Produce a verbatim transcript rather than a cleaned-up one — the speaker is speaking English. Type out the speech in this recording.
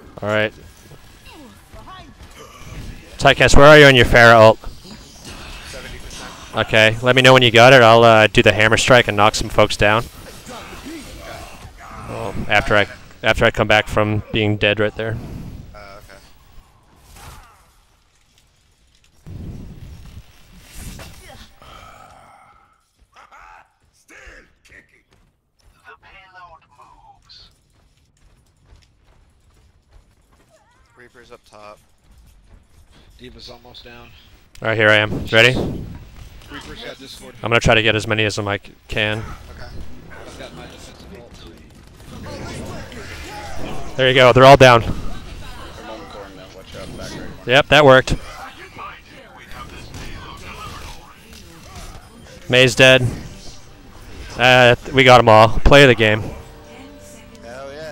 All right. Tycast, where are you on your Pharah ult? seventy percent. Okay, let me know when you got it. I'll uh, do the hammer strike and knock some folks down. Well, after I after I come back from being dead right there. Uh, okay. Still kicking. The payload moves. Reaper's up top. Diva's almost down. All right, here I am. Ready? Reaper's got Discord. I'm gonna try to get as many as I can. Okay. I've got my defensive ult. There you go. They're all down. I'm on corn now. Watch out, back right. Yep, that worked. May's dead. Uh, we got them all. Play of the game. Hell yeah.